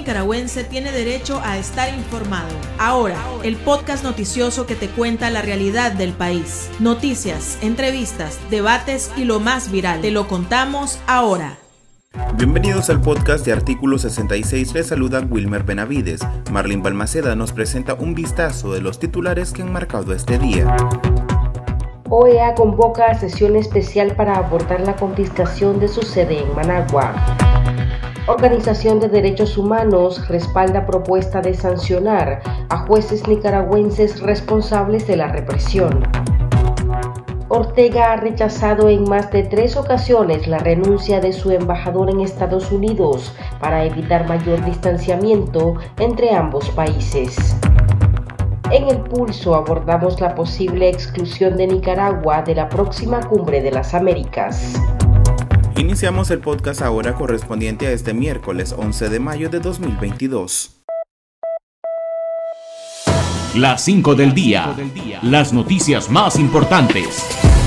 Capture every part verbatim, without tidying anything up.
nicaragüense tiene derecho a estar informado. Ahora, el podcast noticioso que te cuenta la realidad del país. Noticias, entrevistas, debates y lo más viral. Te lo contamos ahora. Bienvenidos al podcast de Artículo sesenta y seis, les saluda Wilmer Benavides. Marlene Balmaceda nos presenta un vistazo de los titulares que han marcado este día. O E A convoca sesión especial para abordar la confiscación de su sede en Managua. Organización de Derechos Humanos respalda propuesta de sancionar a jueces nicaragüenses responsables de la represión. Ortega ha rechazado en más de tres ocasiones la renuncia de su embajador en Estados Unidos para evitar mayor distanciamiento entre ambos países. En El Pulso abordamos la posible exclusión de Nicaragua de la próxima Cumbre de las Américas. Iniciamos el podcast ahora correspondiente a este miércoles once de mayo de dos mil veintidós. Las cinco del día. Las noticias más importantes.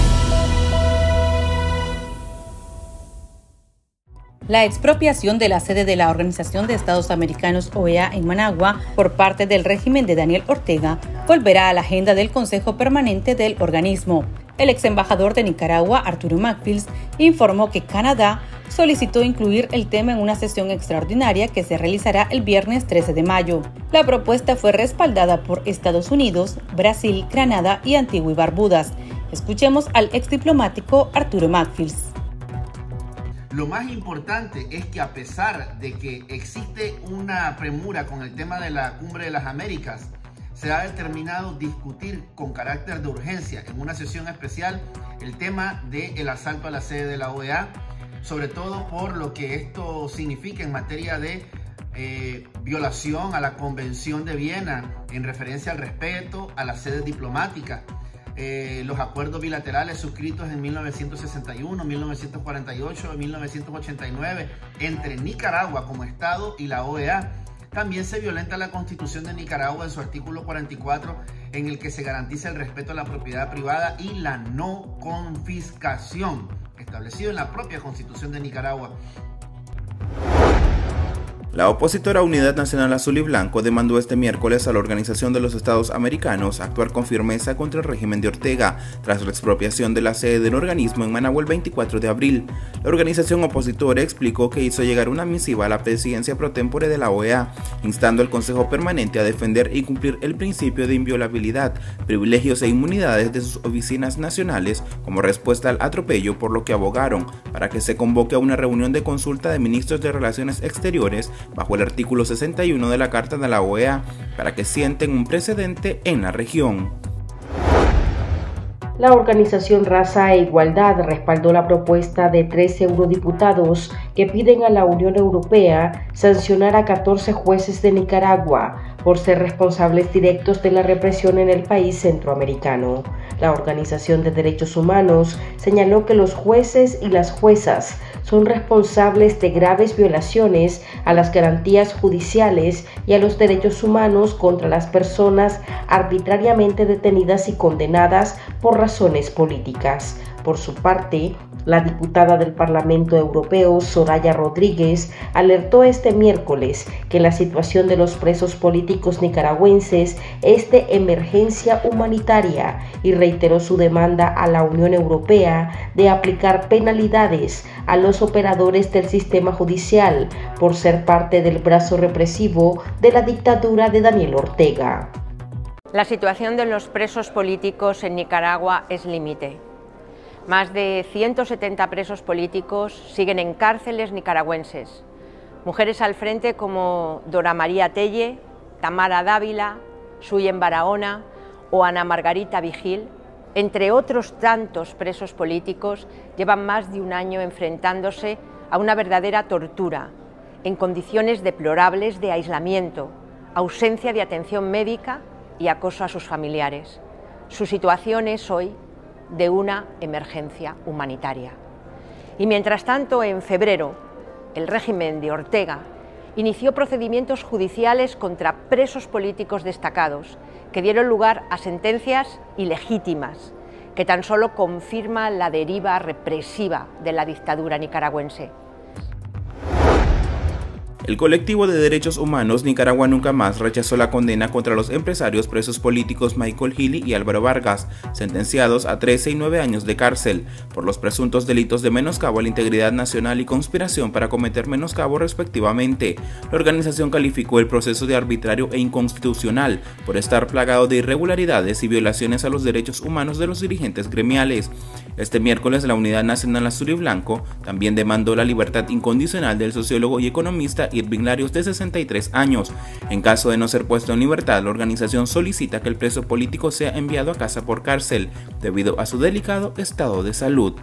La expropiación de la sede de la Organización de Estados Americanos O E A en Managua por parte del régimen de Daniel Ortega volverá a la agenda del Consejo Permanente del organismo. El ex embajador de Nicaragua, Arturo Macfield, informó que Canadá solicitó incluir el tema en una sesión extraordinaria que se realizará el viernes trece de mayo. La propuesta fue respaldada por Estados Unidos, Brasil, Granada y Antigua y Barbudas. Escuchemos al ex diplomático Arturo Macfield. Lo más importante es que a pesar de que existe una premura con el tema de la Cumbre de las Américas, se ha determinado discutir con carácter de urgencia en una sesión especial el tema del asalto a la sede de la O E A, sobre todo por lo que esto significa en materia de eh, violación a la Convención de Viena en referencia al respeto a las sedes diplomáticas. Eh, los acuerdos bilaterales suscritos en mil novecientos sesenta y uno, mil novecientos cuarenta y ocho y mil novecientos ochenta y nueve entre Nicaragua como Estado y la O E A. También se violenta la Constitución de Nicaragua en su artículo cuarenta y cuatro, en el que se garantiza el respeto a la propiedad privada y la no confiscación, establecido en la propia Constitución de Nicaragua. La opositora Unidad Nacional Azul y Blanco demandó este miércoles a la Organización de los Estados Americanos actuar con firmeza contra el régimen de Ortega tras la expropiación de la sede del organismo en Managua el veinticuatro de abril. La organización opositora explicó que hizo llegar una misiva a la presidencia pro tempore de la O E A, instando al Consejo Permanente a defender y cumplir el principio de inviolabilidad, privilegios e inmunidades de sus oficinas nacionales como respuesta al atropello, por lo que abogaron para que se convoque a una reunión de consulta de ministros de Relaciones Exteriores bajo el artículo sesenta y uno de la Carta de la O E A para que sienten un precedente en la región. La organización Raza e Igualdad respaldó la propuesta de tres eurodiputados que piden a la Unión Europea sancionar a catorce jueces de Nicaragua por ser responsables directos de la represión en el país centroamericano. La Organización de Derechos Humanos señaló que los jueces y las juezas son responsables de graves violaciones a las garantías judiciales y a los derechos humanos contra las personas arbitrariamente detenidas y condenadas por razones políticas. Por su parte, la diputada del Parlamento Europeo, Soraya Rodríguez, alertó este miércoles que la situación de los presos políticos nicaragüenses es de emergencia humanitaria y reiteró su demanda a la Unión Europea de aplicar penalidades a los operadores del sistema judicial por ser parte del brazo represivo de la dictadura de Daniel Ortega. La situación de los presos políticos en Nicaragua es límite. Más de ciento setenta presos políticos siguen en cárceles nicaragüenses. Mujeres al frente como Dora María Telle, Tamara Dávila, Suyen Barahona o Ana Margarita Vigil, entre otros tantos presos políticos, llevan más de un año enfrentándose a una verdadera tortura, en condiciones deplorables de aislamiento, ausencia de atención médica y acoso a sus familiares. Su situación es hoy de una emergencia humanitaria. Y mientras tanto, en febrero, el régimen de Ortega inició procedimientos judiciales contra presos políticos destacados que dieron lugar a sentencias ilegítimas que tan solo confirman la deriva represiva de la dictadura nicaragüense. El colectivo de derechos humanos Nicaragua Nunca Más rechazó la condena contra los empresarios presos políticos Michael Healy y Álvaro Vargas, sentenciados a trece y nueve años de cárcel, por los presuntos delitos de menoscabo a la integridad nacional y conspiración para cometer menoscabo respectivamente. La organización calificó el proceso de arbitrario e inconstitucional por estar plagado de irregularidades y violaciones a los derechos humanos de los dirigentes gremiales. Este miércoles, la Unidad Nacional Azul y Blanco también demandó la libertad incondicional del sociólogo y economista Irving Larios, de sesenta y tres años. En caso de no ser puesto en libertad, la organización solicita que el preso político sea enviado a casa por cárcel, debido a su delicado estado de salud.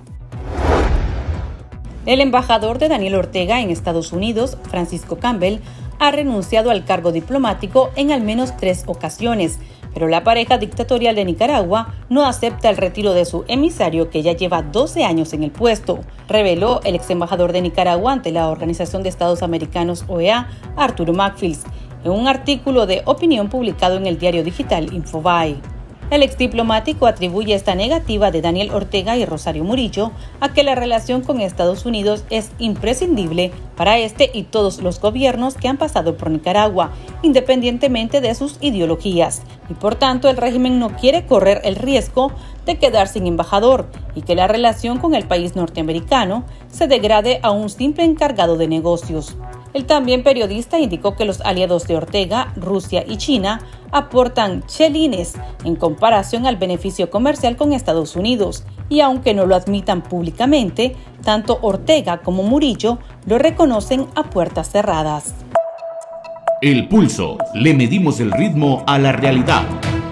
El embajador de Daniel Ortega en Estados Unidos, Francisco Campbell, ha renunciado al cargo diplomático en al menos tres ocasiones, pero la pareja dictatorial de Nicaragua no acepta el retiro de su emisario, que ya lleva doce años en el puesto, reveló el ex embajador de Nicaragua ante la Organización de Estados Americanos, O E A, Arturo Macfields, en un artículo de opinión publicado en el diario digital Infobae. El exdiplomático atribuye esta negativa de Daniel Ortega y Rosario Murillo a que la relación con Estados Unidos es imprescindible para este y todos los gobiernos que han pasado por Nicaragua, independientemente de sus ideologías, y por tanto el régimen no quiere correr el riesgo de quedar sin embajador y que la relación con el país norteamericano se degrade a un simple encargado de negocios. El también periodista indicó que los aliados de Ortega, Rusia y China, aportan chelines en comparación al beneficio comercial con Estados Unidos, y aunque no lo admitan públicamente, tanto Ortega como Murillo lo reconocen a puertas cerradas. El Pulso. Le medimos el ritmo a la realidad.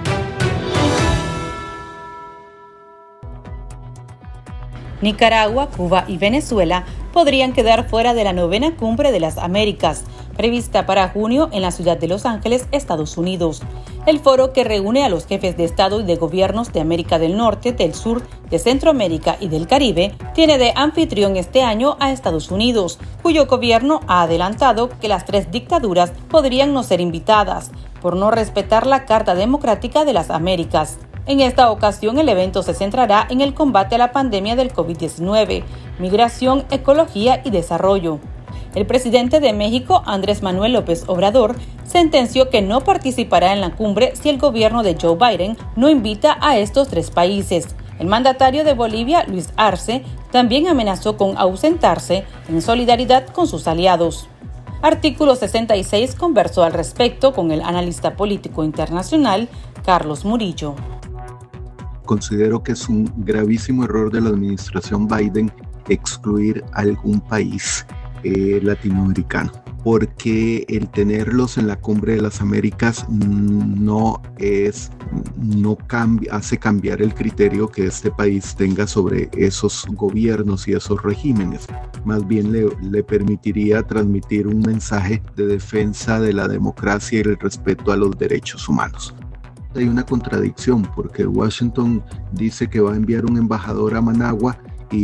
Nicaragua, Cuba y Venezuela podrían quedar fuera de la novena Cumbre de las Américas, prevista para junio en la ciudad de Los Ángeles, Estados Unidos. El foro, que reúne a los jefes de Estado y de gobiernos de América del Norte, del Sur, de Centroamérica y del Caribe, tiene de anfitrión este año a Estados Unidos, cuyo gobierno ha adelantado que las tres dictaduras podrían no ser invitadas, por no respetar la Carta Democrática de las Américas. En esta ocasión, el evento se centrará en el combate a la pandemia del COVID diecinueve, migración, ecología y desarrollo. El presidente de México, Andrés Manuel López Obrador, sentenció que no participará en la cumbre si el gobierno de Joe Biden no invita a estos tres países. El mandatario de Bolivia, Luis Arce, también amenazó con ausentarse en solidaridad con sus aliados. Artículo sesenta y seis conversó al respecto con el analista político internacional, Carlos Murillo. Considero que es un gravísimo error de la administración Biden excluir a algún país eh, latinoamericano, porque el tenerlos en la Cumbre de las Américas no es, no cambia, hace cambiar el criterio que este país tenga sobre esos gobiernos y esos regímenes. Más bien le, le permitiría transmitir un mensaje de defensa de la democracia y el respeto a los derechos humanos. Hay una contradicción, porque Washington dice que va a enviar un embajador a Managua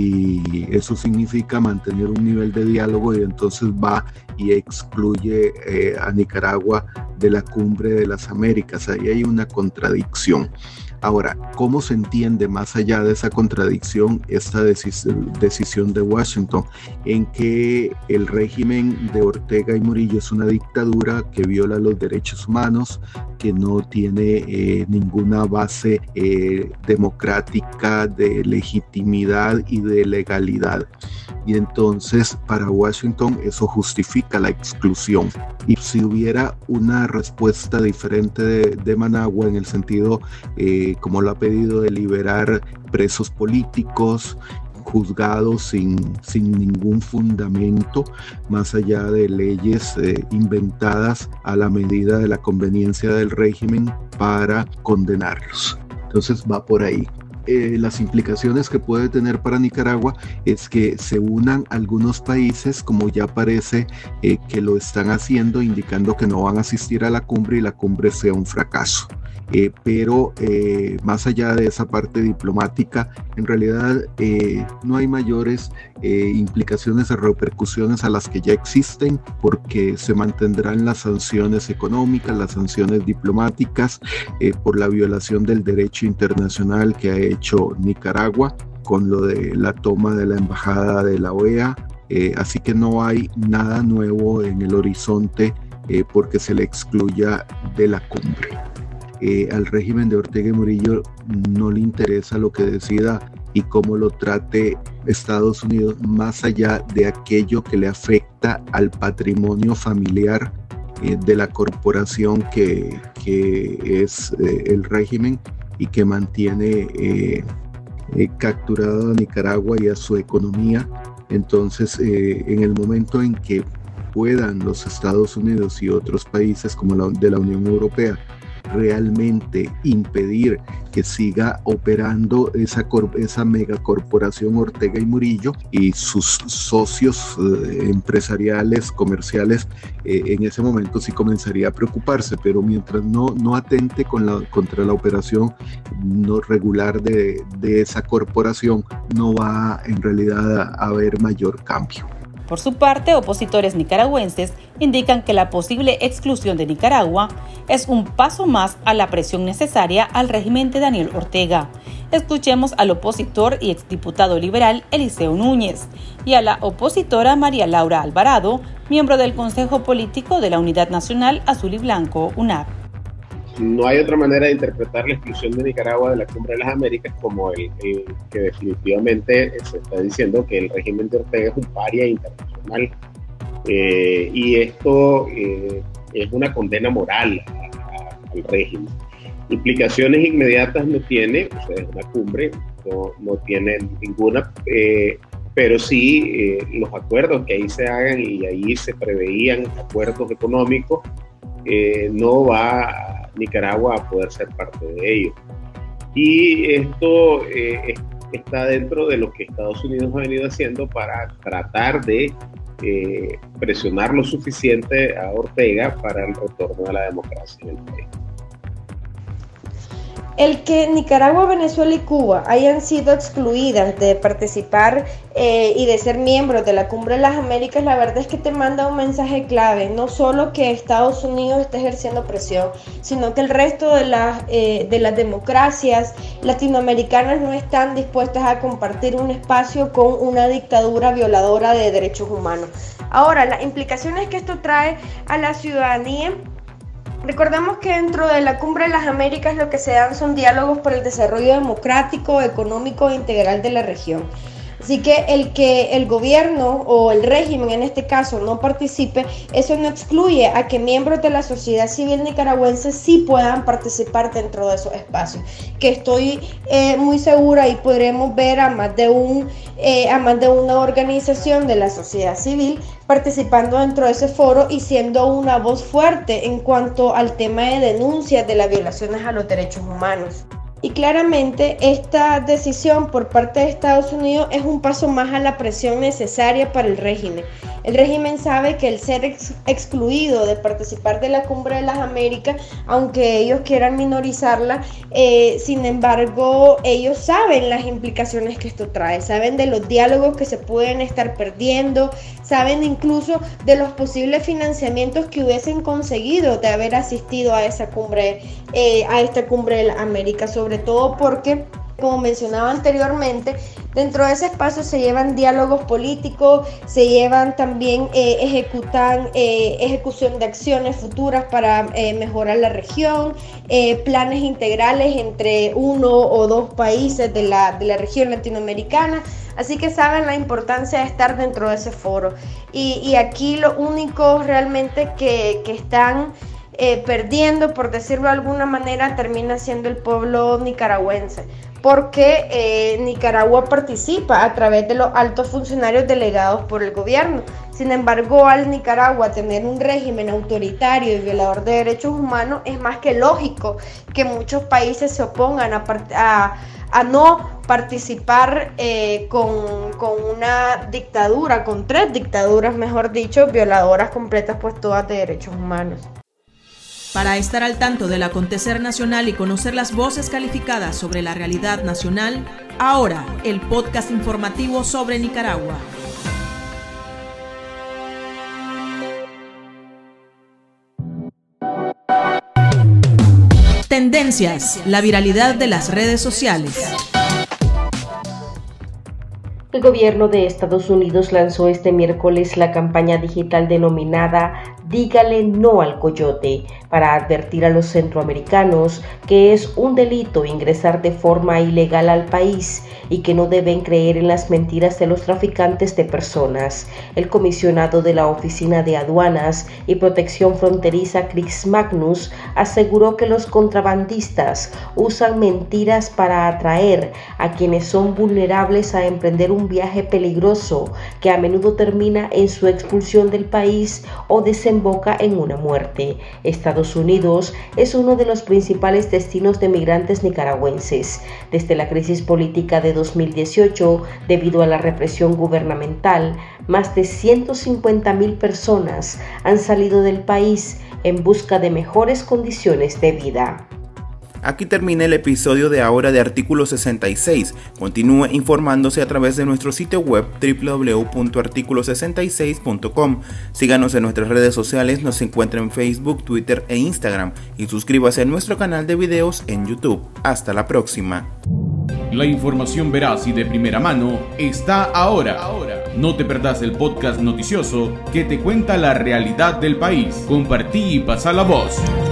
y eso significa mantener un nivel de diálogo, y entonces va y excluye eh, a Nicaragua de la Cumbre de las Américas. Ahí hay una contradicción. Ahora, ¿cómo se entiende más allá de esa contradicción esta decis- decisión de Washington, en que el régimen de Ortega y Murillo es una dictadura que viola los derechos humanos, que no tiene eh, ninguna base eh, democrática de legitimidad y de legalidad? Y entonces para Washington eso justifica la exclusión. Y si hubiera una respuesta diferente de, de Managua, en el sentido eh, como lo ha pedido, de liberar presos políticos juzgados sin, sin ningún fundamento, más allá de leyes eh, inventadas a la medida de la conveniencia del régimen para condenarlos. Entonces va por ahí. Eh, las implicaciones que puede tener para Nicaragua es que se unan algunos países, como ya parece eh, que lo están haciendo, indicando que no van a asistir a la cumbre y la cumbre sea un fracaso. Eh, pero eh, más allá de esa parte diplomática, en realidad eh, no hay mayores eh, implicaciones o repercusiones a las que ya existen, porque se mantendrán las sanciones económicas, las sanciones diplomáticas eh, por la violación del derecho internacional que ha hecho Nicaragua, con lo de la toma de la embajada de la O E A, Eh, así que no hay nada nuevo en el horizonte eh, porque se le excluya de la cumbre. Eh, al régimen de Ortega y Murillo no le interesa lo que decida y cómo lo trate Estados Unidos, más allá de aquello que le afecta al patrimonio familiar eh, de la corporación que, que es eh, el régimen y que mantiene eh, eh, capturado a Nicaragua y a su economía. Entonces, eh, en el momento en que puedan los Estados Unidos y otros países como la de la Unión Europea realmente impedir que siga operando esa, esa megacorporación Ortega y Murillo y sus socios eh, empresariales, comerciales, eh, en ese momento sí comenzaría a preocuparse, pero mientras no, no atente con la, contra la operación no regular de, de esa corporación, no va en realidad a, a haber mayor cambio. Por su parte, opositores nicaragüenses indican que la posible exclusión de Nicaragua es un paso más a la presión necesaria al régimen de Daniel Ortega. Escuchemos al opositor y exdiputado liberal Eliseo Núñez y a la opositora María Laura Alvarado, miembro del Consejo Político de la Unidad Nacional Azul y Blanco, U N A B. No hay otra manera de interpretar la exclusión de Nicaragua de la Cumbre de las Américas como el, el que definitivamente se está diciendo que el régimen de Ortega es un paria internacional. Eh, y esto eh, es una condena moral a, a, al régimen. Implicaciones inmediatas no tiene, o sea, es una cumbre, no, no tiene ninguna, eh, pero sí eh, los acuerdos que ahí se hagan y ahí se preveían acuerdos económicos, eh, no va a Nicaragua a poder ser parte de ello. Y esto eh, está dentro de lo que Estados Unidos ha venido haciendo para tratar de eh, presionar lo suficiente a Ortega para el retorno de la democracia en el país. El que Nicaragua, Venezuela y Cuba hayan sido excluidas de participar eh, y de ser miembros de la Cumbre de las Américas, la verdad es que te manda un mensaje clave, no solo que Estados Unidos está ejerciendo presión, sino que el resto de las, eh, de las democracias latinoamericanas no están dispuestas a compartir un espacio con una dictadura violadora de derechos humanos. Ahora, las implicaciones que esto trae a la ciudadanía. Recordemos que dentro de la Cumbre de las Américas lo que se dan son diálogos por el desarrollo democrático, económico e integral de la región. Así que el que el gobierno o el régimen en este caso no participe, eso no excluye a que miembros de la sociedad civil nicaragüense sí puedan participar dentro de esos espacios. Que estoy eh, muy segura y podremos ver a más de un eh, a más de una organización de la sociedad civil participando dentro de ese foro y siendo una voz fuerte en cuanto al tema de denuncias de las violaciones a los derechos humanos. Y claramente esta decisión por parte de Estados Unidos es un paso más a la presión necesaria para el régimen. El régimen sabe que el ser ex excluido de participar de la Cumbre de las Américas, aunque ellos quieran minorizarla, eh, sin embargo, ellos saben las implicaciones que esto trae, saben de los diálogos que se pueden estar perdiendo, saben incluso de los posibles financiamientos que hubiesen conseguido de haber asistido a esa cumbre, eh, a esta Cumbre de las Américas, sobre todo porque, como mencionaba anteriormente, dentro de ese espacio se llevan diálogos políticos, se llevan también, eh, ejecutan eh, ejecución de acciones futuras para eh, mejorar la región, eh, planes integrales entre uno o dos países de la, de la región latinoamericana. Así que saben la importancia de estar dentro de ese foro. Y, y aquí lo único realmente que, que están Eh, perdiendo, por decirlo de alguna manera, termina siendo el pueblo nicaragüense, porque eh, Nicaragua participa a través de los altos funcionarios delegados por el gobierno. Sin embargo, al Nicaragua tener un régimen autoritario y violador de derechos humanos, es más que lógico que muchos países se opongan a, a, a no participar eh, con, con una dictadura, con tres dictaduras, mejor dicho, violadoras completas, pues todas de derechos humanos. Para estar al tanto del acontecer nacional y conocer las voces calificadas sobre la realidad nacional, ahora el podcast informativo sobre Nicaragua. Tendencias, la viralidad de las redes sociales. El gobierno de Estados Unidos lanzó este miércoles la campaña digital denominada Dígale no al coyote, para advertir a los centroamericanos que es un delito ingresar de forma ilegal al país y que no deben creer en las mentiras de los traficantes de personas. El comisionado de la Oficina de Aduanas y Protección Fronteriza, Chris Magnus, aseguró que los contrabandistas usan mentiras para atraer a quienes son vulnerables a emprender un viaje peligroso que a menudo termina en su expulsión del país o desemboca en una muerte. Estados Unidos es uno de los principales destinos de migrantes nicaragüenses. Desde la crisis política de dos mil dieciocho, debido a la represión gubernamental, más de ciento cincuenta mil personas han salido del país en busca de mejores condiciones de vida. Aquí termina el episodio de ahora de Artículo sesenta y seis. Continúe informándose a través de nuestro sitio web doble u doble u doble u punto artículo sesenta y seis punto com. Síganos en nuestras redes sociales, nos encuentra en Facebook, Twitter e Instagram y suscríbase a nuestro canal de videos en YouTube. Hasta la próxima. La información veraz y de primera mano está ahora. No te perdás el podcast noticioso que te cuenta la realidad del país. Compartí y pasa la voz.